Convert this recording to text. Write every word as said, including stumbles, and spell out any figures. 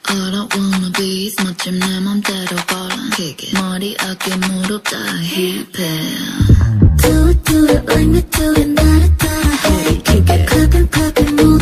All I wanna be is 멋진 내 맘대로 벌어 머리 어깨 무릎 다 힙해 Do it do it like me do it 나를 따라해 가끔 가끔